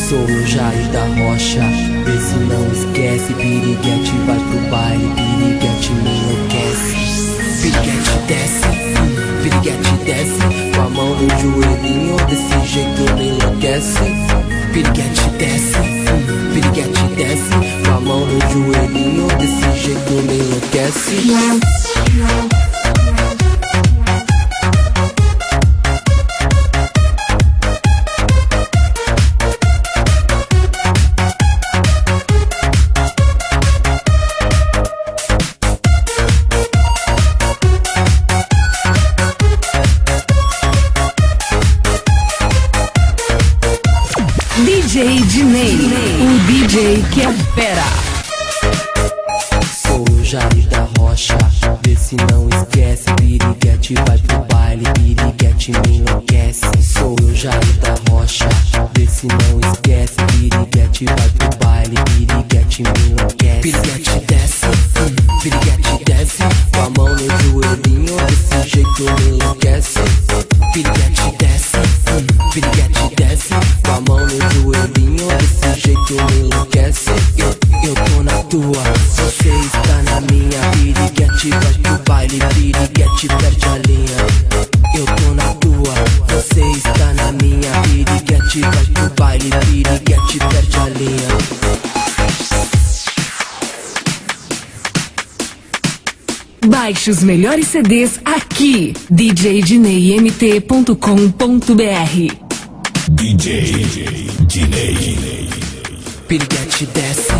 Sou o Jair da Rocha, vê se não esquece. Piriguete vai pro baile, piriguete me enlouquece. Piriguete desce, piriguete desce, com a mão no joelhinho, desse jeito me enlouquece. Piriguete desce, piriguete desce, com a mão no joelhinho, desse jeito me enlouquece. DJ Dinei, o DJ que é fera. Sou o Jair da Rocha, vê se não esquece. Piriguete vai pro baile, piriguete me enlouquece. Sou o Jair da Rocha, vê se não esquece. Piriguete vai pro baile, piriguete me enlouquece. Piriguete desce, piriguete desce, com a mão no joelhinho, desse jeito me enlouquece. Piriguete desce, piriguete desce, com a mão no joelhinho, desse jeito me enlouquece. Eu tô na tua, você está na minha. Piriguete vai pro baile, piriguete perde a linha. Eu tô na tua, você está na minha. Piriguete vai pro baile, piriguete perde a linha. Baixe os melhores CDs aqui, djdineimt.com.br. DJ Dinei. Piriguete desce,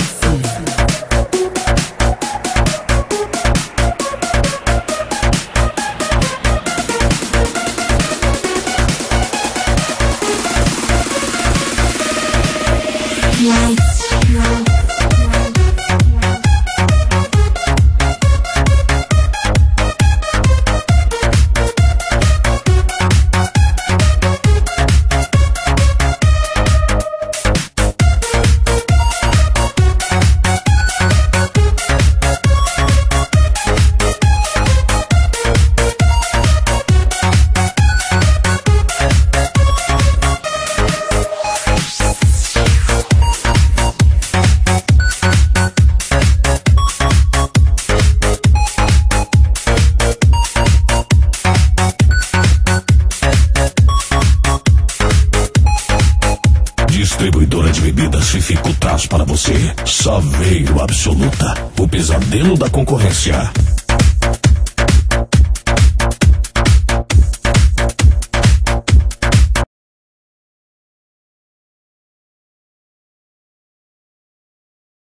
Distribuidora de bebidas Fifico traz para você. Só veio absoluta, o pesadelo da concorrência.